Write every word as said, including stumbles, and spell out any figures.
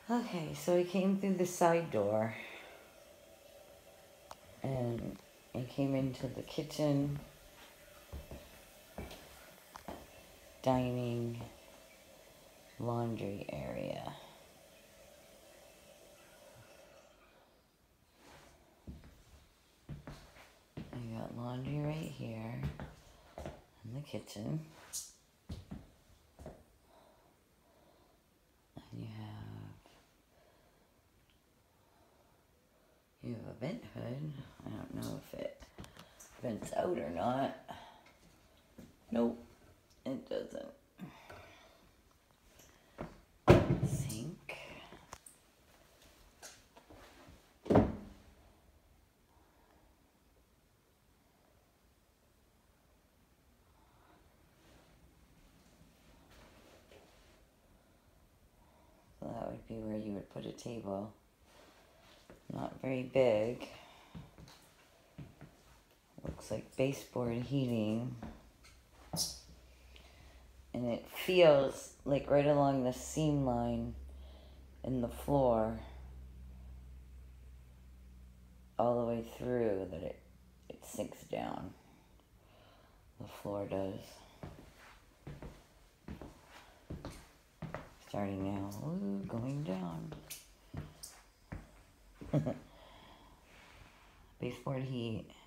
Okay, so I came through the side door and I came into the kitchen, dining, laundry area. I got laundry right here in the kitchen. And you have you have a vent hood. I don't know if it vents out or not. Nope, it doesn't. Sink. So that would be where you would put a table. Not very big. Looks like baseboard heating. And it feels like right along the seam line in the floor, all the way through, that it, it sinks down. The floor does. Starting now, ooh, going down. Baseboard heat.